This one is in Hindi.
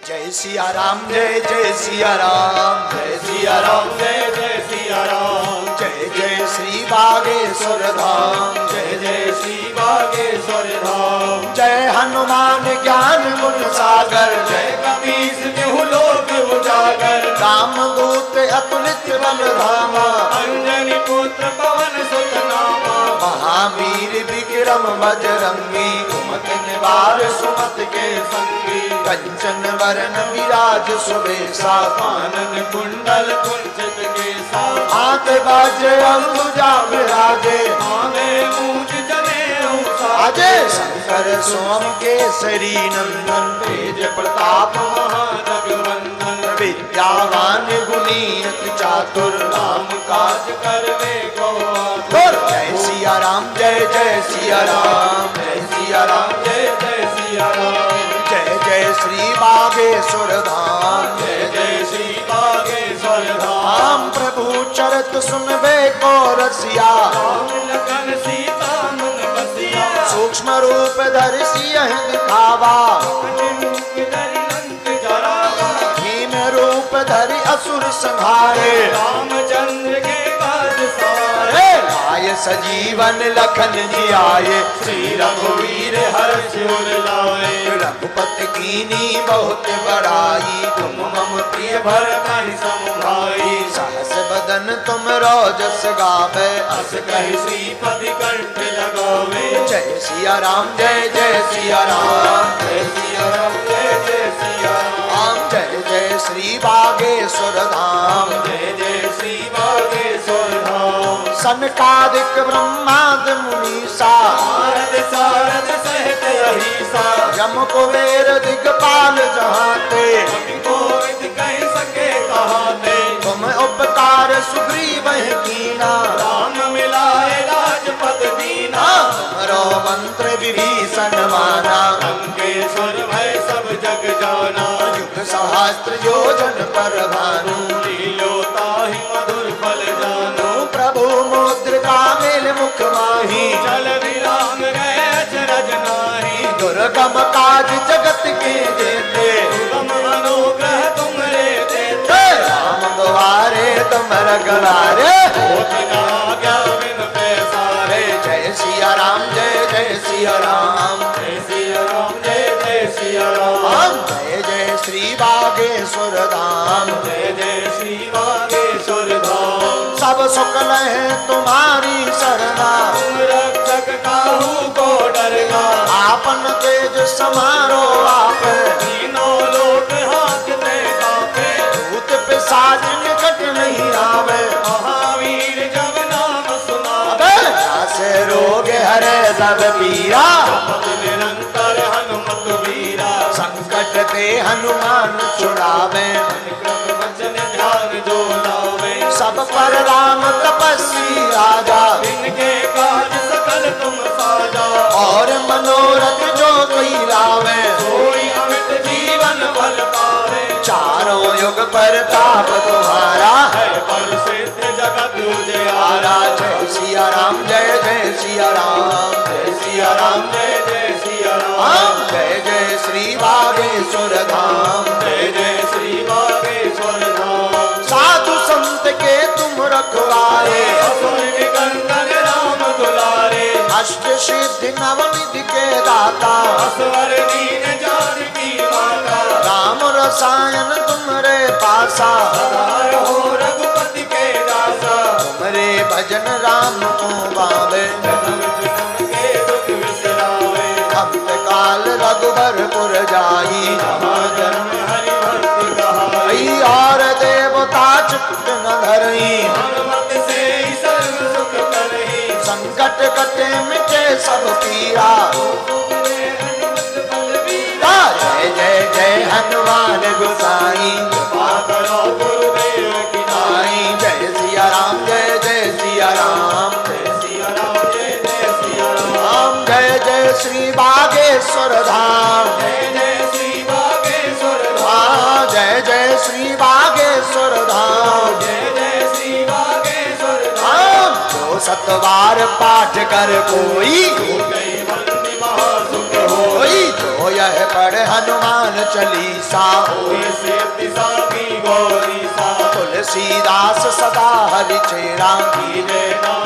जय सिया राम जय जय सिया राम जय सिया राम जय जय सिया राम जय जय श्री बागेश्वर धाम जय जय श्री बागेश्वर धाम जय हनुमान ज्ञान गुण सागर जय कपीस देहु लोक उजागर राम दूत अतुलित बल धामा अंजनी पुत्र पवन सुत नामा महावीर विक्रम बजरंगी कुमति निवार सुमति के संगी कंचन वरण विराज सुबेसा कानन कुंडल कुंचित केसा हाथ बाजे अंबुजा विराजे आगे मूंज जनेऊ अजय शंकर सोम केसरी नंदन तेज प्रताप महाजगवंदन विद्यावान गुणी अति चातुर राम काज करवे को बोल जय सिया राम जय जय सिया राम जय सिया राम जय जय सिया राम जय जय श्री बागेश्वर धाम जय जय श्री बागेश्वर धाम राम प्रभु चरित सुनबे को रसिया राम लगन सीता मन बसिया सूक्ष्म रूप धरि सियह दिखावा लंक जरावा भीम रूप धरि असुर संहारे रामचंद्र के काज सवारे हे लाय सजीवन लखन जी आए श्री रघुवीर हर्ष उर लाए रघुपति कीनी बहुत बड़ाई तुम मम प्रिय भरत समुभाई सहस बदन तुम रोजस गावे अस कहि श्रीपति कंठ लगावे जय सिया राम जय जय सिया राम जय सिया राम जय जय सिया राम जय जय श्री बागेश्वर धाम जय जय श्री बागेश्वर धाम सनकादिक ब्रह्मादि मुनीसा नारद सारद सहित अहिसा यम कुबेर दिगपाल जहाते गोविंद कह सके कहाते तुम उपकार सुग्रीव कीना राम मिलाए राजपद दीना रो मंत्र विभीषण माना लंकेश्वर भय सब जग जाना युग सहस्त्र योजन पर भानु लीलोता ही मधुर फल जानो प्रभु मुद्रिका मेल मुख माही चल विराम गए अचरज नाही दुर्गम काज जगत के देते तुम अनुग्रह तुमरे देते राम द्वारे तुम रगवारे होति न आज्ञा बिन पैसारे जय सिया राम जय जय सिया राम जय सिया राम जय जय सिया राम जय जय श्री बागेश्वर धाम जय जय श्री बागेश्वर धाम सब सुकल है तुम्हारी शरणा तुम रक्षक काहू को डरना आपन तेज समारो आप तीनों लोक हाथते कापे भूत पिशाच निकट नहीं आवे महावीर जब नाम सुनावे से रोग हरे सब पीरा जपत निरंतर हनुमत वीरा संकट ते हनुमान छुड़ावे क्रम वचन ध्यान जो लावे सब पर राम तपस्वी राजा इनके काज सकल तुम साजा और मनोरथ जो कोई लावे कोई अमित जीवन बल पावे चारों युग पर ताप तुम्हारा है पर सिद्ध जगत उजियारा जय सिया राम जय जय सिया राम जय सिया राम जय जय सिया राम जय जय श्री बागेश्वर धाम जय जय श्री बागेश्वर धाम साधु संत के तुम रखवारे असुर निकंदन राम दुलारे अष्ट सिद्धि नवनिधि के दाता असवर दीन जानकी माता राम रसायन तुमरे पासा सदार हो रघुपति के दासा तुमरे भजन राम को बावे जन्म जन्म के दुख विसरावे अंत काल रघुबर पुर जाई जहाँ जन्म हरि भक्ति कहाई और देवता चित्त न धरई हनुमत से ही सर्व सुख करही संकट कटे मिटे सब पीरा हनुमत बलवीरा जय जय जय हनुमान गोसाई कृपा करो गुरुदेव की नाई जय सिया राम जय जय सिया राम जय सिया राम जय जय सिया राम राम जय जय श्री बागेश्वर धाम जय जय श्री बागेश्वर धाम जय जय श्री बागेश्वर धाम जय जय श्री बागेश्वर धाम जो सतवार पाठ कर कोई गई बंदी महासुख होई जो यह पढ़ हनुमान चालीसा होए सेवति साखी गौरी सा तुलसीदास सदा हरि चेरा कीजे नाम